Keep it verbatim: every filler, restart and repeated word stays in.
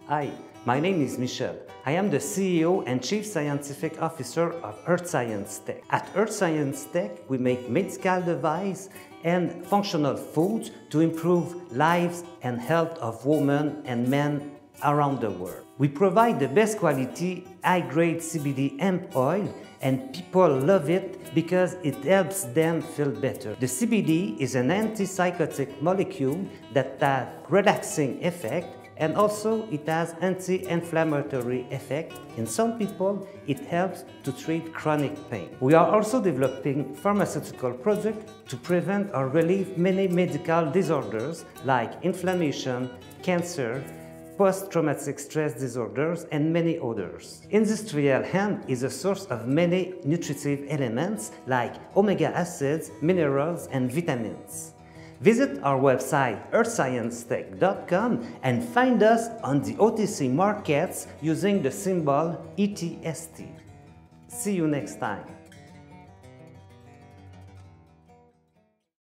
Hi, my name is Michel. I am the C E O and Chief Scientific Officer of Earth Science Tech. At Earth Science Tech, we make medical devices and functional foods to improve lives and health of women and men around the world. We provide the best quality, high-grade C B D hemp oil, and people love it because it helps them feel better. The C B D is an antipsychotic molecule that has relaxing effect, and also it has anti-inflammatory effect. In some people, it helps to treat chronic pain. We are also developing pharmaceutical products to prevent or relieve many medical disorders like inflammation, cancer, post-traumatic stress disorders, and many others. Industrial hemp is a source of many nutritive elements like omega acids, minerals, and vitamins. Visit our website earth science tech dot com and find us on the O T C markets using the symbol E T S T. See you next time.